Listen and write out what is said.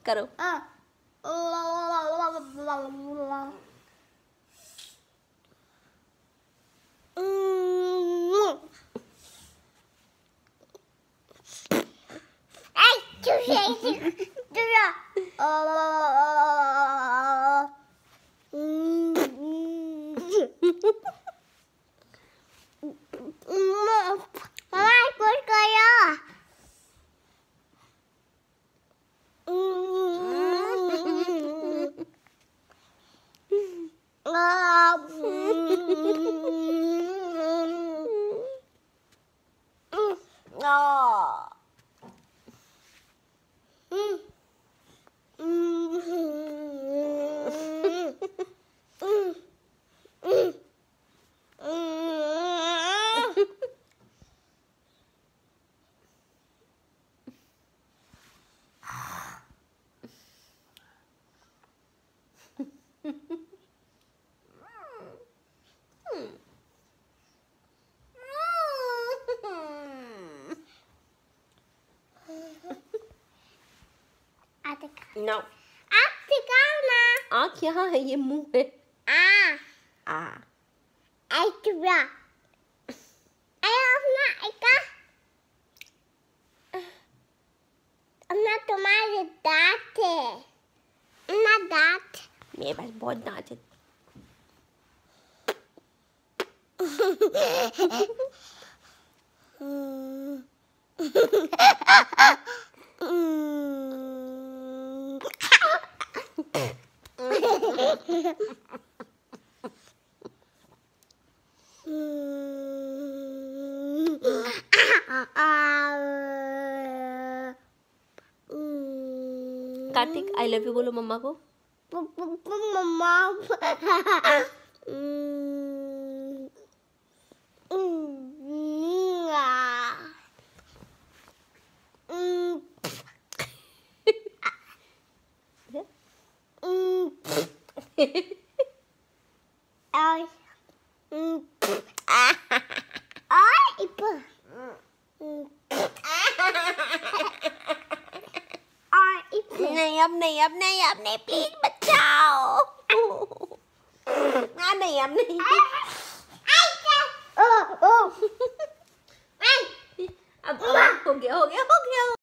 करो। No. आँख यहाँ है, ये मुंह है। तुम्हारे दांत है ना, दांत मेरे पास बहुत दांत है। कार्तिक आई लव यू बोलो मम्मा को। मम्मा नहीं, अब नहीं, प्लीज बचाओ। नहीं, अब नहीं। अब हो गया।